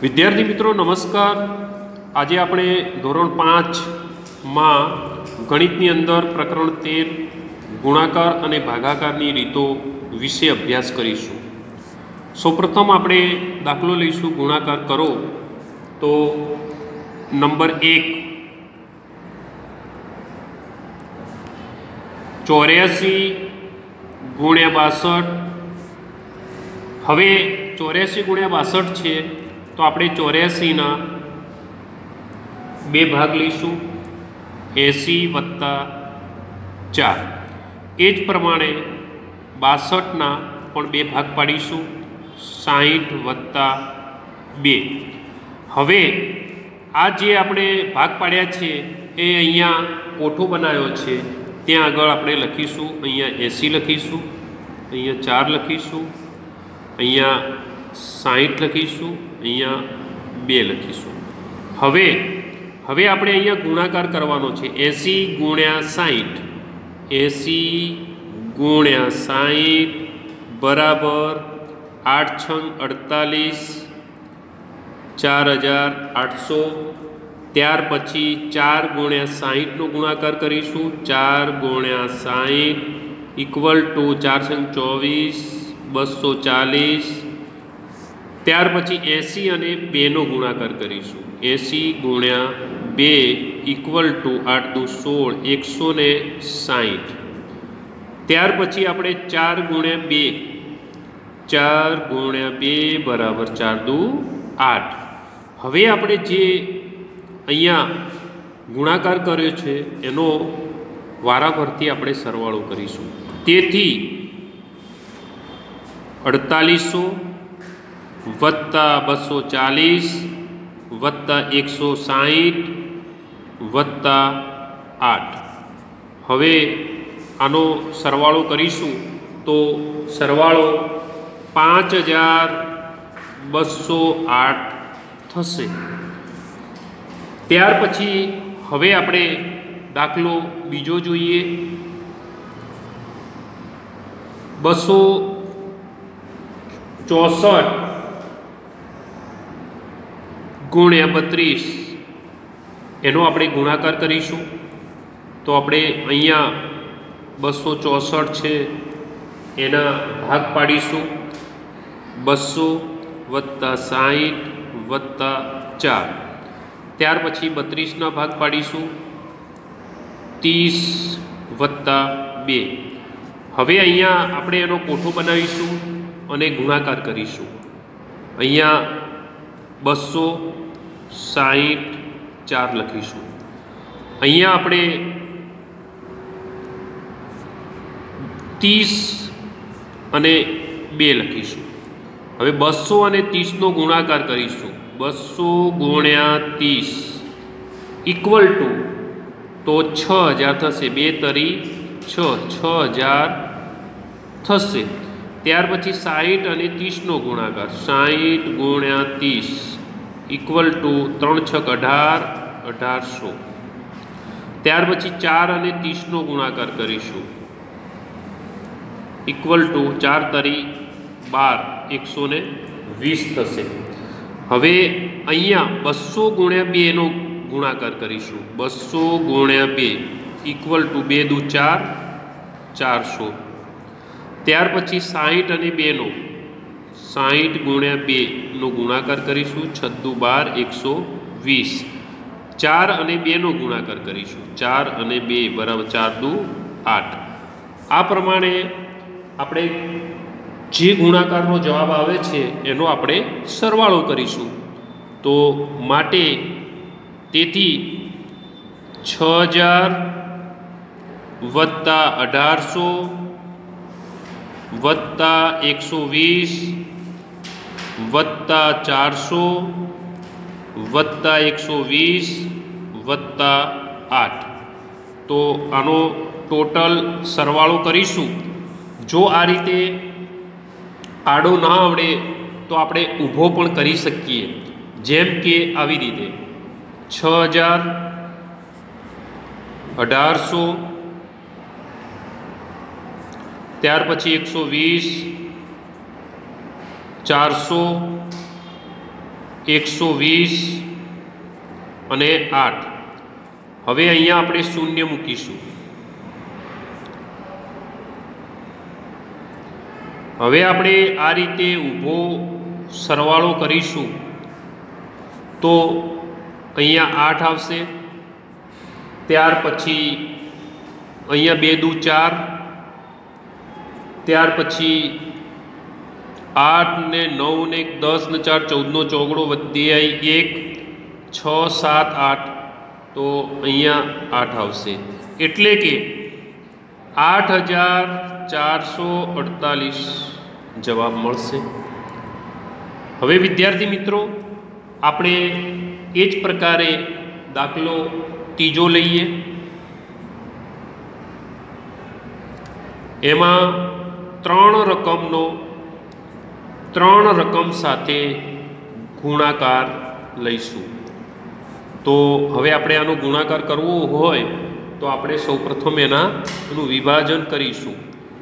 विद्यार्थी मित्रों नमस्कार। आज આપણે ધોરણ 5 માં ગણિતની અંદર પ્રકરણ 13 ગુણાકાર અને ભાગાકારની રીતો વિશે અભ્યાસ કરીશું। સૌપ્રથમ આપણે દાખલો લઈશું ગુણાકાર કરો તો નંબર 1 84 ગુણ્યા 62। હવે 84 ગુણ્યા 62 છે तो આપણે 84 ના બે ભાગ લઈશું 80 વત્તા 4। એ જ પ્રમાણે 62 ના પણ બે ભાગ પાડીશું 60 વત્તા 2। હવે આ જે આપણે ભાગ પાડ્યા છે એ અહીંયા કોઠો બનાવ્યો છે ત્યાં આગળ આપણે લખીશું, અહીંયા 80 લખીશું, અહીંયા 4 લખીશું, અહીંયા 60 લખીશું, અહીંયા 2 લખીશું। હવે આપણે અહીંયા ગુણાકાર કરવાનો છે 80 ગુણ્યા 60। 80 ગુણ્યા 60 બરાબર 8 છંગ 48, 4800। ત્યાર પછી 4 ગુણ્યા 60નો ગુણાકાર કરીશું, 4 ગુણ્યા 60 ઇક્વલ ટુ 4 છંગ 24, 240। ત્યાર પછી 80 અને 2નો ગુણાકાર કરીશું, 80 ગુણ્યા 2 ઇક્વલ ટુ 8 દુ 16, 160। ત્યાર પછી આપણે 4 ગુણ્યા 2, 4 ગુણ્યા 2 બરાબર 4 દુ 8। હવે આપણે જે અહીંયા ગુણાકાર કર્યો છે એનો વારાફરતી આપણે સરવાળો કરીશું। તેથી 4800 વત્તા 240 વત્તા 160 વત્તા 8। હવે આનો સરવાળો કરીશું તો સરવાળો 5208 થશે। ત્યાર પછી હવે આપણે દાખલો બીજો જોઈએ। 264 ગુણ્યા 32 એનો આપણે ગુણાકાર કરીશું। તો આપણે અહીંયા 264 છે એના ભાગ પાડીશું, 200 વત્તા 60 વત્તા 4। ત્યાર પછી 32ના ભાગ પાડીશું, 30 વત્તા 2। હવે અહીંયા આપણે એનો કોઠો બનાવીશું અને ગુણાકાર કરીશું। અહીંયા 260 4 લખીશું, અહીંયા આપણે 30 અને 2 લખીશું। હવે 200 અને 30નો ગુણાકાર કરીશું, 200 ગુણ્યા 30 ઇક્વલ ટુ તો 6000 થશે, 2 તરી 6000 થશે। ત્યાર પછી 60 અને 30નો ગુણાકાર, 60 ગુણ્યા 30 ઇક્વલ ટુ 3 છક 18, 1800। ત્યાર પછી 4 અને 30નો ગુણાકાર કરીશું, ઇક્વલ ટુ 4 તરી 12, 120 થશે। હવે અહીંયા 200 ગુણ્યા 2નો ગુણાકાર કરીશું, 200 ગુણ્યા 2 ઇક્વલ ટુ 2 દુ 4, 400। ત્યાર પછી 60 અને 2નો 60 ગુણ્યા 2નો ગુણાકાર કરીશું, 6 દુ 12, 120। 4 અને 2નો ગુણાકાર કરીશું, 4 અને 2 બરાબર 4 દુ 8। આ પ્રમાણે આપણે જે ગુણાકારનો જવાબ આવે છે એનો આપણે સરવાળો કરીશું। તો માટે તેથી 6000 વત્તા 1800 વત્તા 120 વત્તા 400 વત્તા 120 વત્તા 8। તો આનો ટોટલ સરવાળો કરીશું। જો આ રીતે આડો ના આવડે તો આપણે ઊભો પણ કરી શકીએ, જેમ કે આવી રીતે 6000 1800 ત્યાર પછી 120 400 120 અને 8. હવે અહીંયા આપણે શૂન્ય મૂકીશું. હવે આપણે આ રીતે ઊભો સરવાળો કરીશું તો અહીંયા 8 આવશે. ત્યાર પછી અહીંયા 2 દુ 4, ત્યાર પછી 8 ને 9 ને 10 ને 4 14નો ચોગડો વધી આવી 1 6 7 8, તો અહીંયા 8 આવશે. એટલે કે 8448 જવાબ મળશે. હવે વિદ્યાર્થી મિત્રો, આપણે એ જ પ્રકારે દાખલો ત્રીજો લઈએ. એમાં 3 રકમનો 3 રકમ સાથે ગુણાકાર લઈશું. તો હવે આપણે આનો ગુણાકાર કરવો હોય તો આપણે સૌપ્રથમ એનું વિભાજન કરીશું.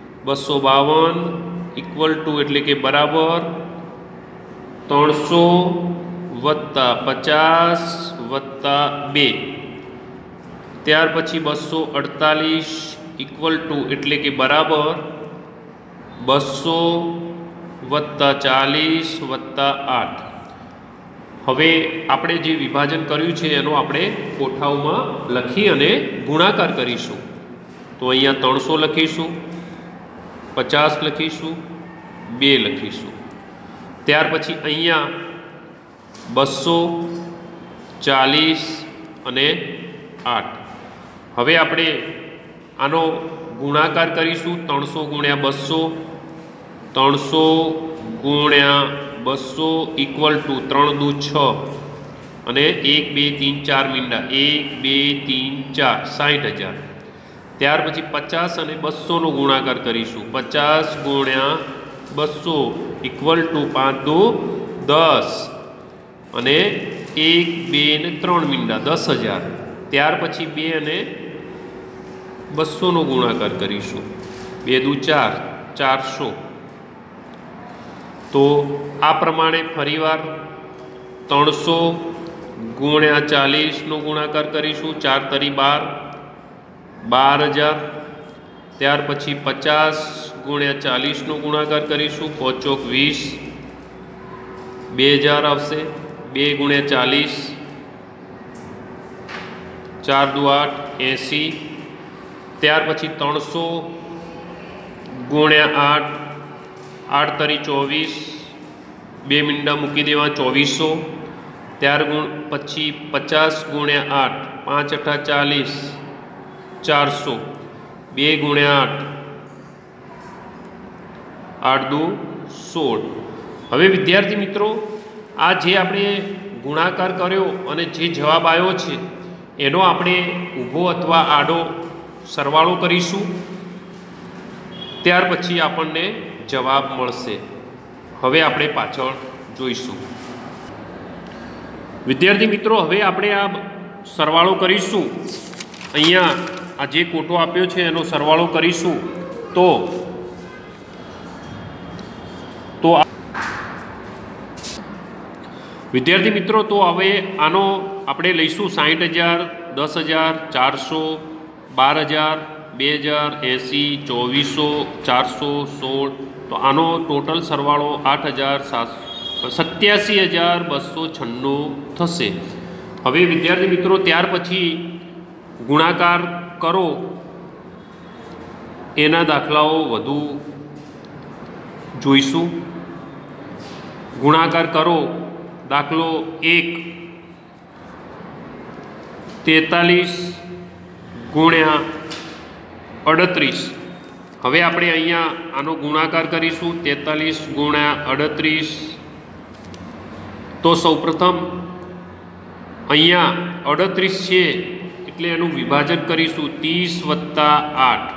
252 ઇક્વલ ટુ એટલે કે બરાબર 300 વત્તા 50 વત્તા 2. ત્યાર પછી 248 ઇક્વલ ટુ એટલે કે બરાબર 200 વત્તા 40 વત્તા 8. હવે આપણે જે વિભાજન કર્યું છે એનો આપણે કોઠાઓમાં લખી અને ગુણાકાર કરીશું. તો અહીંયા 300 લખીશું, 50 લખીશું, 2 લખીશું. ત્યાર પછી અહીંયા 200, 40 અને 8. હવે આપણે આનો ગુણાકાર કરીશું. 300 ગુણ્યા 200, 300 ગુણ્યા 200 ઇક્વલ ટુ 3 દુ 6 અને 1 2 3 4 મીંડા 1 2 3 4 60,000. ત્યાર પછી 50 અને 200નો ગુણાકાર કરીશું. 50 ગુણ્યા 200 ઇક્વલ ટુ 5 દુ 10 અને 1 2 ને 3 મીંડા 10,000. ત્યાર પછી 2 અને 200નો ગુણાકાર કરીશું. 2 દુ 4 400. તો આ પ્રમાણે ફરીવાર 300 ગુણ્યા 40નો ગુણાકાર કરીશું. 4 તરી 12, 12,000. ત્યાર પછી 50 ગુણ્યા 40નો ગુણાકાર કરીશું. 5 ચોક 20, 2000 આવશે. 2 ગુણ્યા 40, 4 દુ 8, 80. ત્યાર પછી 300 ગુણ્યા 8, 8 તરી 24, 2 મીંડા મૂકી દેવા 2400. ત્યાર પછી 50 ગુણ્યા 8, 5 8 40, 400. 2 ગુણ્યા 8, 8 દુ 16. હવે વિદ્યાર્થી મિત્રો, આ જે આપણે ગુણાકાર કર્યો અને જે જવાબ આવ્યો છે એનો આપણે ઊભો અથવા આડો સરવાળો કરીશું. ત્યાર પછી આપણને જવાબ મળશે. હવે આપણે પાછળ જોઈશું. વિદ્યાર્થી મિત્રો, હવે આપણે આ સરવાળો કરીશું. અહીંયા આ જે કોટો આપ્યો છે એનો સરવાળો કરીશું. તો વિદ્યાર્થી મિત્રો, તો હવે આનો આપણે લઈશું 60,000, 10,000, 400, 12,000, 2,080, 2400, 416. તો આનો ટોટલ સરવાળો 87,296 થશે. હવે વિદ્યાર્થી મિત્રો, ત્યાર પછી ગુણાકાર કરો એના દાખલાઓ વધુ જોઈશું. ગુણાકાર કરો. દાખલો 1, 43 ગુણ્યા 38. હવે આપણે અહીંયા આનો ગુણાકાર કરીશું. 43 ગુણ્યા 38. તો સૌપ્રથમ અહીંયા 38 છે એટલે એનું વિભાજન કરીશું. 30 વત્તા 8.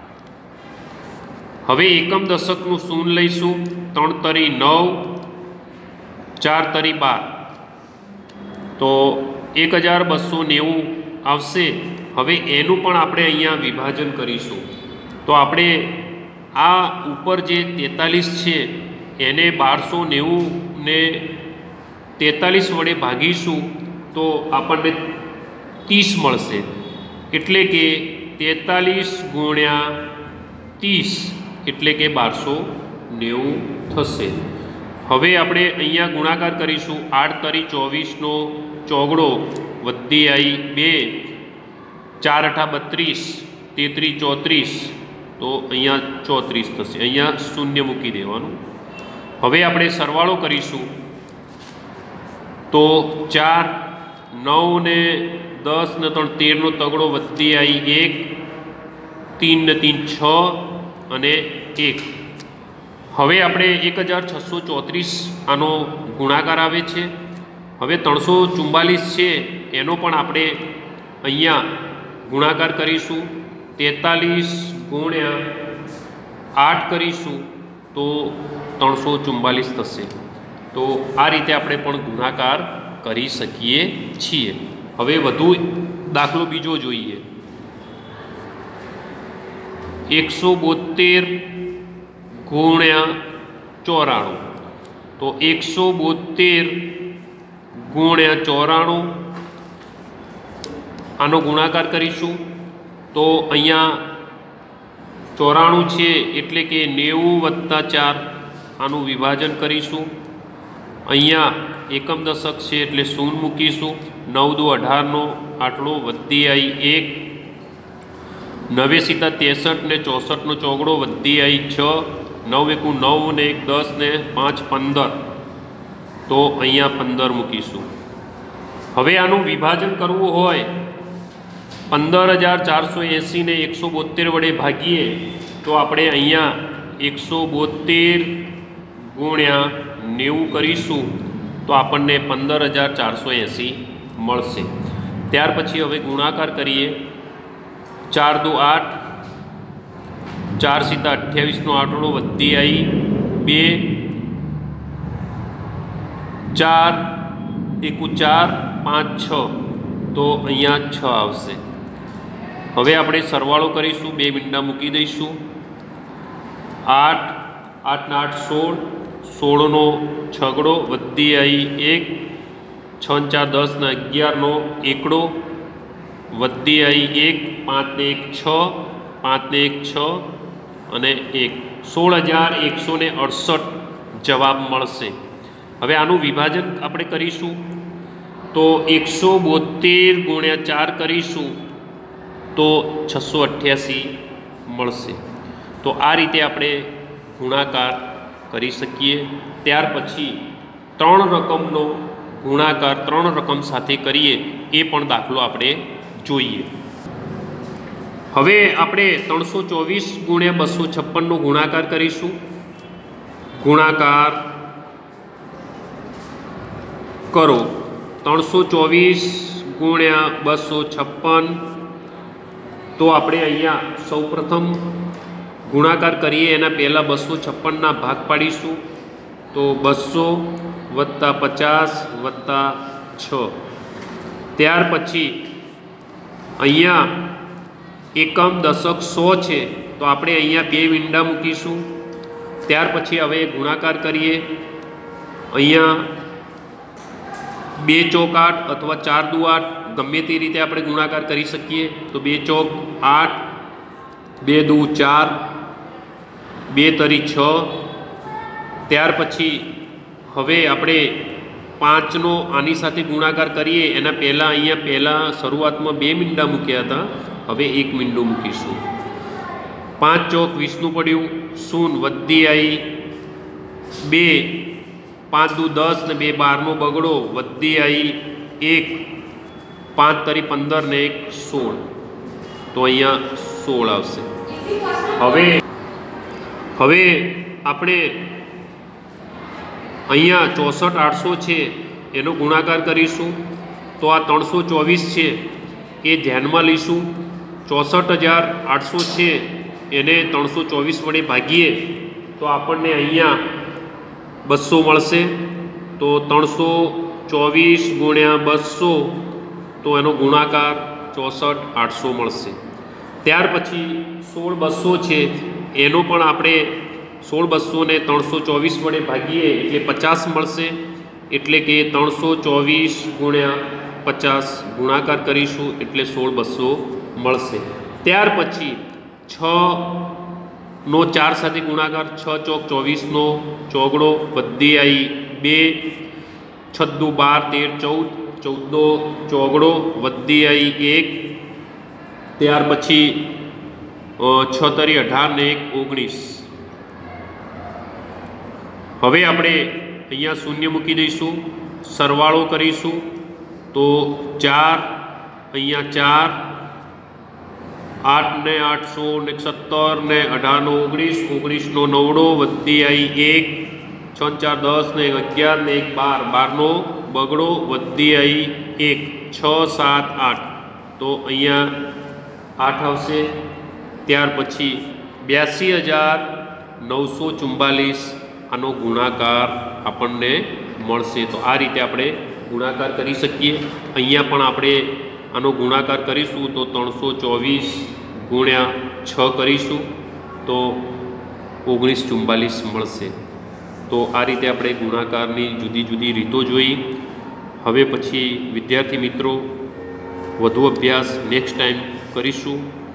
હવે એકમ દશકનું શૂન્ય લઈશું. 3 તરી 9, 4 તરી 12. તો 1290 આવશે. હવે એનું પણ આપણે અહીંયા વિભાજન કરીશું. તો આપણે આ ઉપર જે 43 છે એને 1290 ને 43 વડે ભાગીશું તો આપણને 30 મળશે, એટલે કે 43 ગુણ્યા 30 એટલે કે 1290 થશે। હવે આપણે અહીંયા ગુણાકાર કરીશું। 8 તરી 24નો ચોગડો વધી આવી 2, 4 અઠા 32, 33 34, તો અહીંયા 34 થશે। અહીંયા શૂન્ય મૂકી દેવાનું। હવે આપણે સરવાળો કરીશું તો 4, 9 ને 10 ને 3 13નો તગડો વધી આવી 1, 3 ને 3 6 અને 1। હવે આપણે 1634 આનો ગુણાકાર આવે છે। હવે 344 છે એનો પણ આપણે અહીંયા ગુણાકાર કરીશું। 43 ગુણ્યા 8 કરીશું તો 344 થશે। તો આ રીતે આપણે પણ ગુણાકાર કરી શકીએ છીએ। હવે વધુ દાખલો બીજો જોઈએ। 172 ગુણ્યા 94, તો 172 ગુણ્યા 94 આનો ગુણાકાર કરીશું તો અહીંયા 94 છે એટલે કે 90 + 4 આનું વિભાજન કરીશું। અહીંયા એકમ દશક છે એટલે 0 મૂકીશું। 9 દુ 18નો આટલો વધી આવી 1, 9 સીતા 63 ને 64નો ચોગડો વધી આવી 6, 9 એકુ 9 ને 1 10 ને 5 15, તો અહીંયા 15 મૂકીશું। હવે આનું વિભાજન કરવું હોય 15480 ને 172 વડે ભાગીએ તો આપણે અહીંયા 172 ગુણ્યા 90 કરીશું તો આપણને 15480 મળશે। ત્યાર પછી હવે ગુણાકાર કરીએ। 4 દુ 8, 4 સીતા 28નો આટલો વધી આવી 2, 4 એકુ 4 5 6, તો અહીંયા 6 આવશે। હવે આપણે સરવાળો કરીશું, 2 મીંડા મૂકી દઈશું। 8, 8 ને 8 16, 16નો છગડો વધી આવી 1, 6 4 10 ને 11નો એકડો વધી આવી 1, 5 ને 1 6, 5 ને 1 6 અને 1, 16168 જવાબ મળશે। હવે આનું વિભાજન આપણે કરીશું તો 172 ગુણ્યા 4 કરીશું તો 688 મળશે। તો આ રીતે આપણે ગુણાકાર કરી શકીએ। ત્યાર પછી 3 રકમનો ગુણાકાર 3 રકમ સાથે કરીએ એ પણ દાખલો આપણે જોઈએ। હવે આપણે 324 ગુણ્યા 256નો ગુણાકાર કરીશું। ગુણાકાર કરો। 324 ગુણ્યા 256, તો આપણે અહીંયા સૌપ્રથમ ગુણાકાર કરીએ એના પહેલાં 256ના ભાગ પાડીશું તો 200 + 50 + 6। ત્યાર પછી અહીંયા એકમ દશક 100 છે તો આપણે અહીંયા 2 મીંડા મૂકીશું। ત્યાર પછી હવે ગુણાકાર કરીએ। અહીંયા 2 ચોક 8 અથવા 4 દુ 8 ગમે તે રીતે આપણે ગુણાકાર કરી શકીએ। તો 2 ચોક 8, 2 દુ 4, 2 તરી 6। ત્યાર પછી હવે આપણે 5નો આની સાથે ગુણાકાર કરીએ એના પહેલાં અહીંયા શરૂઆતમાં 2 મીંડા મૂક્યા હતા, હવે 1 મીંડું મૂકીશું। 5 ચોક 20નું પડ્યું 0 વધી આવી 2, 5 દુ 10 ને 2 12નો બગડો વધી આવી 1, 5 તરી 15 ને 1 16, તો અહીંયા 16 આવશે। હવે આપણે અહીંયા 64800 છે એનો ગુણાકાર કરીશું તો આ 324 છે એ ધ્યાનમાં લઈશું। 64800 છે એને 324 વડે ભાગીએ તો આપણને અહીંયા 200 મળશે। તો 324 ગુણ્યા 200, તો એનો ગુણાકાર 64800 મળશે। ત્યાર પછી 16200 છે એનો પણ આપણે 16200 ને 324 વડે ભાગીએ એટલે 50 મળશે। એટલે કે 324 ગુણ્યા 50 ગુણાકાર કરીશું એટલે 16200 મળશે. ત્યાર પછી 6નો 4 સાથે ગુણાકાર, 6 ચોક 24નો ચોગડો, વધી આવી 2, 6 દુ 12, 13, 14, 14નો ચોગડો, વધી આવી 1. ત્યાર પછી 6 તરી 18 ને 1 19. હવે આપણે અહીંયા શૂન્ય મૂકી દઈશું, સરવાળો કરીશું તો 4, અહીંયા 4, 8 ને 8 16 ને 17 ને 18 નો 19, 19નો નવડો, વધી આવી 1, 6 4 10 ને 11 ને 1 12, 12નો બગડો, વધી આવી 1, 6 7 8. તો અહીંયા 8 આવશે. ત્યાર પછી 82,944 આનો ગુણાકાર આપણને મળશે. તો આ રીતે આપણે ગુણાકાર કરી શકીએ. અહીંયા પણ આપણે આનો ગુણાકાર કરીશું તો 324 ગુણ્યા 6 કરીશું તો 1944 મળશે. તો આ રીતે આપણે ગુણાકારની જુદી જુદી રીતો જોઈ. હવે પછી વિદ્યાર્થી મિત્રો વધુ અભ્યાસ નેક્સ્ટ ટાઈમ કરીશું.